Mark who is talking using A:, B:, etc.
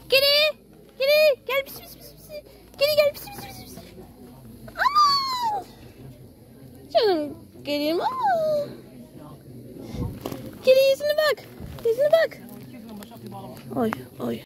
A: Kedi. Kedi gel pis pis pis pis. Kedi gel pis pis pis pis. Aman. Canım kedim aman. Kedi yüzüne bak. Yüzüne bak. Oy oy.